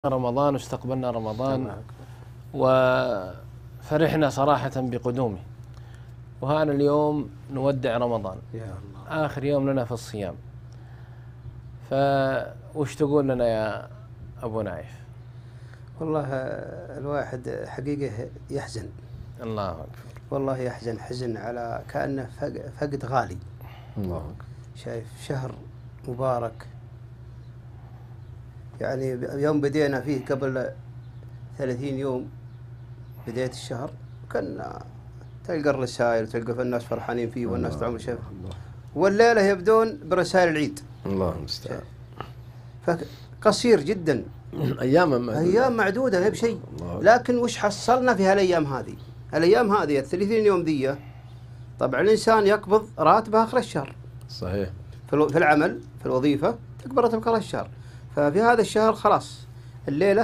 رمضان واستقبلنا رمضان وفرحنا صراحة بقدومه، وهنا اليوم نودع رمضان يا الله. آخر يوم لنا في الصيام. وش تقول لنا يا أبو نايف؟ والله الواحد حقيقة يحزن، الله أكبر، والله يحزن حزن على كأنه فقد غالي. الله أكبر. شايف شهر مبارك، يعني يوم بدينا فيه قبل 30 يوم بداية الشهر كنا تلقى الرسائل وتلقى في الناس فرحانين فيه والناس تعمل شيء، والليلة يبدون برسائل العيد. الله المستعان. فقصير جدا، أيام معدودة ما بشيء. لكن وش حصلنا في هالأيام هذه؟ الأيام هذه 30 يوم دي طبعا الإنسان يقبض راتبه آخر الشهر. صحيح. في العمل في الوظيفة تقبض راتبك آخر الشهر. ففي هذا الشهر خلاص الليلة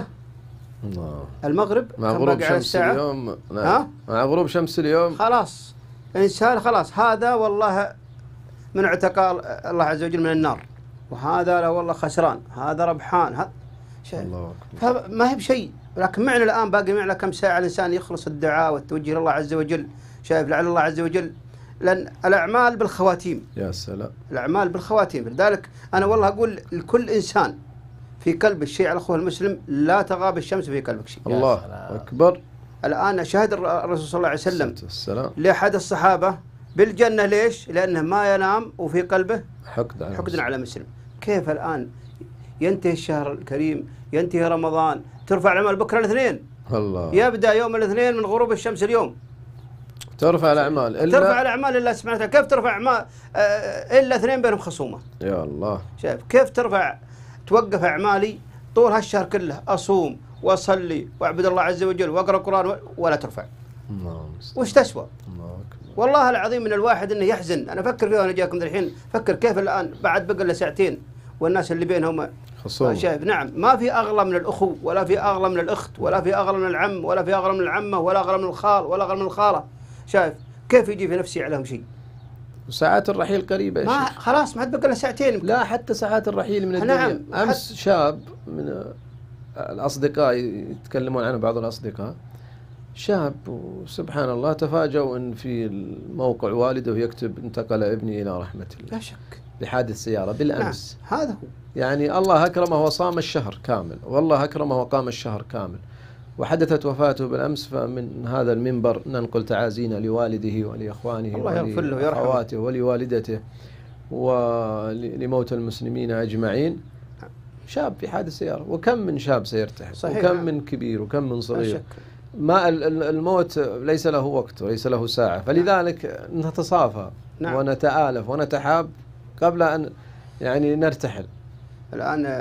المغرب مع غروب شمس اليوم، مع غروب شمس اليوم خلاص الإنسان خلاص هذا والله من اعتقال الله عز وجل من النار، وهذا لا والله خسران، هذا ربحان، الله أكبر. فما هي بشيء. لكن معنا الآن باقي معنا كم ساعة الإنسان يخلص الدعاء والتوجه لله عز وجل. شايف لعل الله عز وجل، لأن الأعمال بالخواتيم. يا سلام. الأعمال بالخواتيم. لذلك أنا والله أقول لكل إنسان في قلب الشيء على أخوه المسلم لا تغاب الشمس في قلبك شيء. الله أكبر. الآن شهد الرسول صلى الله عليه وسلم السلام لأحد الصحابة بالجنة. ليش؟ لأنه ما ينام وفي قلبه حقد على مسلم. كيف الآن ينتهي الشهر الكريم، ينتهي رمضان، ترفع الأعمال بكرة الاثنين. الله. يبدأ يوم الاثنين من غروب الشمس اليوم. ترفع الأعمال ترفع الأعمال إلا سبحانه وتعالى. كيف ترفع أعمال إلا اثنين بينهم خصومة؟ يا الله. شايف كيف توقف أعمالي طول هالشهر كله، أصوم وأصلي وأعبد الله عز وجل وأقرأ القرآن ولا ترفع. وش تسوى؟ والله العظيم من الواحد انه يحزن. انا افكر فيه وانا جاكم الحين، فكر كيف الان بعد بقى له ساعتين والناس اللي بينهم خصوم. شايف نعم ما في اغلى من الاخو، ولا في اغلى من الاخت، ولا في اغلى من العم، ولا في اغلى من العمه، ولا اغلى من الخال، ولا اغلى من الخاله. شايف كيف يجي في نفسي عليهم شيء. وساعات الرحيل قريبه ما خلاص ما عاد بقى له ساعتين. لا حتى ساعات الرحيل من الدنيا. نعم. امس شاب من الاصدقاء يتكلمون عنه بعض الاصدقاء، شاب وسبحان الله تفاجأوا ان في الموقع والده يكتب انتقل ابني الى رحمة الله. لا شك. بحادث سيارة بالامس. نعم. هذا هو. يعني الله اكرمه وصام الشهر كامل، والله اكرمه وقام الشهر كامل، وحدثت وفاته بالامس. فمن هذا المنبر ننقل تعازينا لوالده ولاخوانه واخواته ولوالدته ولموتى المسلمين اجمعين. شاب في حادث سيارة، وكم من شاب سيرتحل، وكم من كبير وكم من صغير. ما الموت ليس له وقت وليس له ساعة، فلذلك نتصافى ونتآلف ونتحاب قبل أن يعني نرتحل. الآن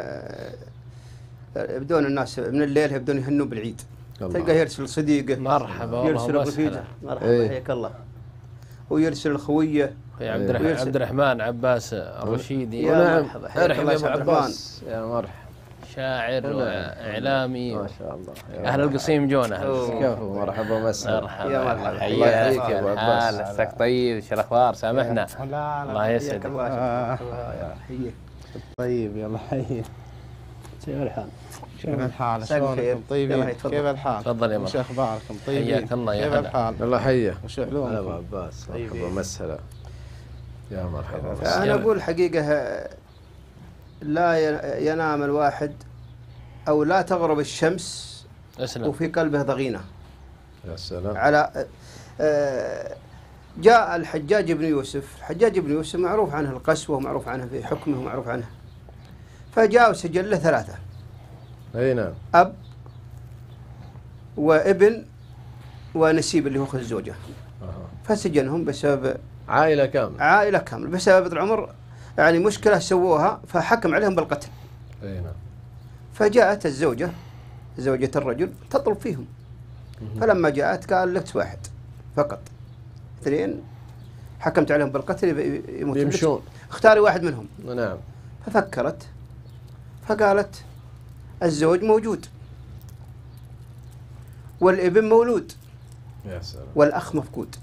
يبدون الناس من الليل يبدون يهنوا بالعيد، تلقى يرسل صديقه مرحبا، يرسل رفيقه مرحبا حياك الله، ويرسل الخويه عبد الرحمن عباس الرشيدي. يا مرحبا حياك الله يا عبد الرحمن. يا مرحبا. شاعر واعلامي ما شاء الله. اهل القصيم جونا. كفو. مرحبا ومسهلا. مرحبا يا مرحبا. الله يحييك يا ابو عباس. حالك طيب؟ شو الاخبار؟ سامحنا. الله يسعدك. حيك طيب يلا حي. كيف الحال؟ كيف الحال؟ شلونكم؟ طيبين؟ كيف الحال؟ تفضل يا وش اخباركم؟ طيبين؟ حياك الله يا كيف الحال؟ الله حيه. وش علومكم؟ يا ابو عباس. مرحبا ومسهلا. يا مرحبا. فأنا أقول حقيقة لا ينام الواحد أو لا تغرب الشمس وفي قلبه ضغينة. يا سلام. على جاء الحجاج بن يوسف. الحجاج بن يوسف معروف عنه القسوة ومعروف عنه في حكمه ومعروف عنه. فجاء وسجل له 3. اي نعم. أب وابن ونسيب اللي هو أخو الزوجة. فسجنهم بسبب عائلة كاملة بسبب العمر، يعني مشكلة سووها فحكم عليهم بالقتل. اي نعم. فجاءت الزوجة زوجة الرجل تطلب فيهم. فلما جاءت قال لك 1 فقط، 2 حكمت عليهم بالقتل يمشون. اختاري واحد منهم. نعم. ففكرت فقالت الزوج موجود والابن مولود يا سلام. والأخ مفقود.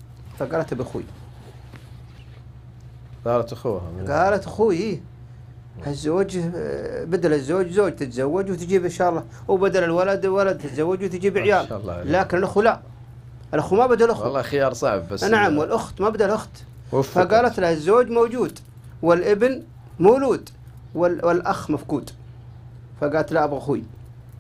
فقالت بأخوي. قالت أخوها. قالت أخوي الزوج بدل الزوج زوج تتزوج وتجيب إن شاء الله، وبدل الولد ولد تتزوج وتجيب عيال. لكن الأخو لا، الأخو ما بدل الأخو. والله خيار صعب بس. نعم، والأخت ما بدل الأخت. فقالت لها الزوج موجود والابن مولود والأخ مفقود، فقالت لا أبغى أخوي.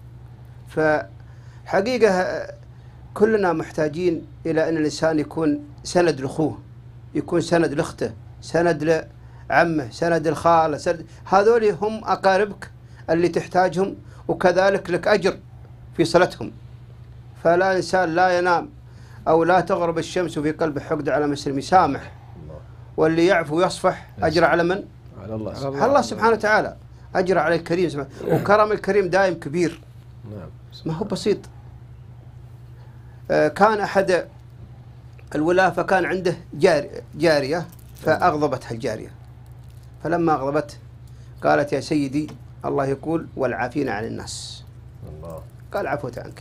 فحقيقة كلنا محتاجين إلى أن الإنسان يكون سند لأخوه، يكون سند لأخته، سند لعمه، سند لخاله، هذول هم أقاربك اللي تحتاجهم، وكذلك لك أجر في صلتهم. فلا إنسان لا ينام أو لا تغرب الشمس في قلبه حقد على مسلم، يسامح، واللي يعفو ويصفح أجر على من؟ على الله. على الله سبحانه وتعالى، أجر على الكريم سبحانه. وكرم الكريم دائم كبير، ما هو بسيط. كان أحد الولاة فكان عنده جارية فأغضبتها الجارية، فلما أغضبته قالت يا سيدي الله يقول والعافين عن الناس. الله. قال عفوت عنك.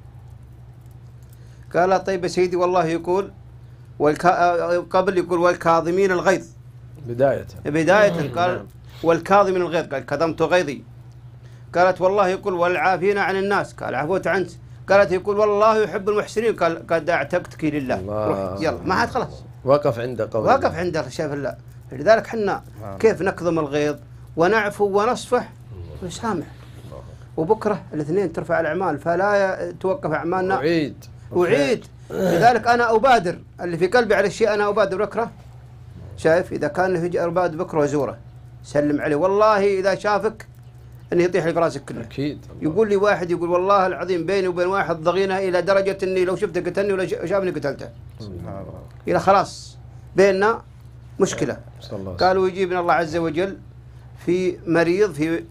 قال طيب يا سيدي والله يقول قبل يقول والكاظمين الغيظ بداية قال والكاظمين الغيظ، قال كظمت غيظي. قالت والله يقول والعافين عن الناس، قال عفوت عنك. قالت يقول والله يحب المحسنين، قال قد اعتقتك لله. روح يلا ما عاد خلاص، وقف عند قول، وقف عند شاف الله. لذلك حنا كيف نكظم الغيظ ونعفو ونصفح ونسامح، وبكره الاثنين ترفع الأعمال، فلا توقف أعمالنا. وعيد. لذلك أنا أبادر اللي في قلبي على الشيء، أنا أبادر بكره. شايف إذا كان في أرباد بكره وزوره سلم عليه، والله إذا شافك أنه يطيح لي براسك كله. أكيد. يقول لي واحد يقول والله العظيم بيني وبين واحد ضغينة إلى درجة أني لو شفته قتلني ولا شافني قتلته. إلى خلاص بيننا مشكلة. قالوا يجيبنا الله عز وجل في مريض في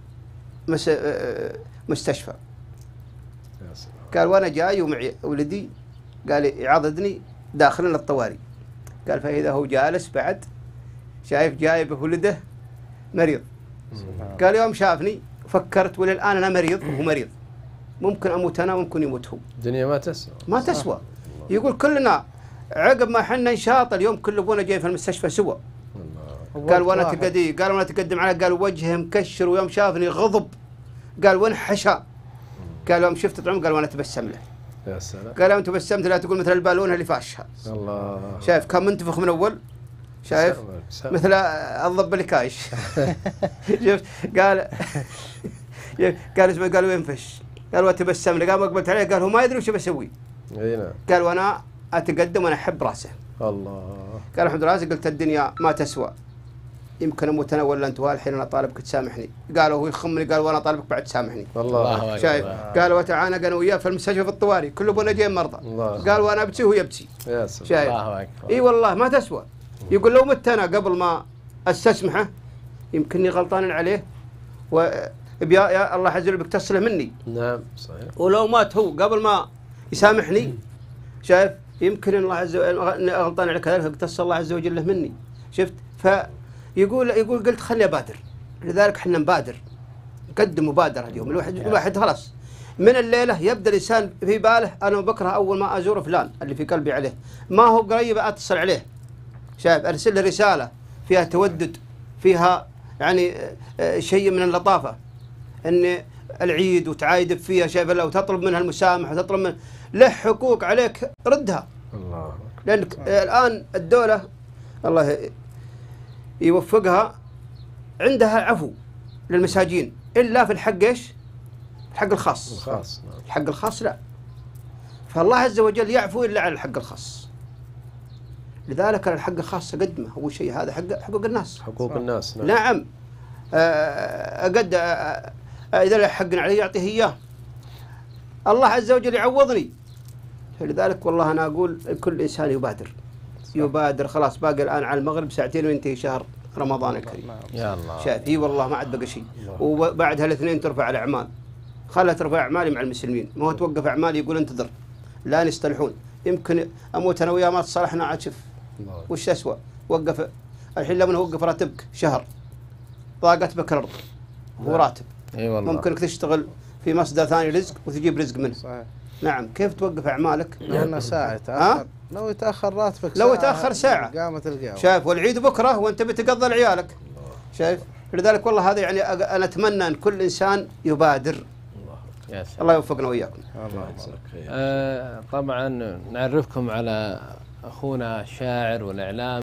مستشفى. قال وانا جاي ومعي ولدي، قال يعضدني داخلنا الطوارئ. قال فإذا هو جالس بعد شايف جايب ولده مريض. قال يوم شافني فكرت وللآن أنا مريض وهو مريض، ممكن أموت أنا ممكن يموت هو. الدنيا ما تسوى. يقول كلنا عقب ما حنا نشاط اليوم كل ابونا جاي في المستشفى سوا. قال وانا تقدي، قال وانا تقدم عليه، قال وجهه مكشر، ويوم شافني غضب، قال وانحشى. قال يوم شفت طعم، قال وانا تبسم له. يا سلام. قال يوم تبسمت لا تقول مثل البالونه اللي فاشها. الله. شايف كم منتفخ من اول، شايف مثل الضب اللي كايش. شفت قال قال اسمه، قال وينفش، قال وتبسم له، قال ما قبلت عليه، قال هو ما يدري وش بسوي. قال وانا اتقدم وانا احب راسه. الله. قال الحمد لله قلت الدنيا ما تسوى، يمكن اموت انا ولا انت، والحين انا طالبك تسامحني. قال وهو يخمني، قال وانا طالبك بعد تسامحني. الله. شايف قال وتعانق انا وياه في المستشفى في الطوارئ، كل ابونا جاي مرضى. قال وانا ابكي وهو يبكي. يا سلام. شايف اي والله ما تسوى. يقول لو مت انا قبل ما استسمحه يمكنني غلطان عليه، يا الله عز وجل بتصله مني. نعم صحيح. ولو مات هو قبل ما يسامحني، شايف يمكن الله عز وجل غلطان على كذلك اقتص الله عز وجل مني. شفت؟ فيقول قلت خلي ابادر. لذلك احنا نبادر، نقدم مبادره اليوم. الواحد خلاص من الليله يبدا الانسان في باله انا بكره اول ما ازور فلان اللي في قلبي عليه، ما هو قريب اتصل عليه. شايف ارسل له رساله فيها تودد، فيها يعني شيء من اللطافه، ان العيد وتعايدب فيها، شايف الله، وتطلب منها المسامحه وتطلب من له حقوق عليك ردها. الله. لأنك الآن الدولة الله يوفقها عندها عفو للمساجين، إلا في الحق إيش؟ الحق الخاص. الحق الخاص لا. فالله عز وجل يعفو إلا على الحق الخاص. لذلك الحق الخاص أقدمه أول شيء، هذا حقوق الناس. حقوق الناس. نعم. إذا حق عليه يعطيه إياه. الله عز وجل يعوضني. لذلك والله أنا أقول كل إنسان يبادر خلاص، باقي الآن على المغرب ساعتين وينتهي شهر رمضان الكريم. يا الله. شايف اي والله ما عاد بقى شيء. وبعد هالاثنين ترفع الأعمال، خلها ترفع أعمالي مع المسلمين، ما هو توقف أعمالي يقول انتظر لا يصطلحون. يمكن أموت أنا وياه ما تصالحنا عاد. شوف وش أسوأ، وقف الحين لما وقف راتبك شهر، ضاقت بك الأرض هو راتب. اي والله. ممكنك تشتغل في مصدر ثاني رزق وتجيب رزق منه. صحيح. نعم. كيف توقف أعمالك؟ لو ساعة يتأخر، لو يتأخر راتبك لو يتأخر ساعة قامت القيامة. شايف، والعيد بكرة وأنت بتقضى لعيالك. شايف لذلك والله هذا يعني أنا أتمنى أن كل إنسان يبادر. الله يوفقنا وإياكم. طبعا نعرفكم على أخونا الشاعر والإعلام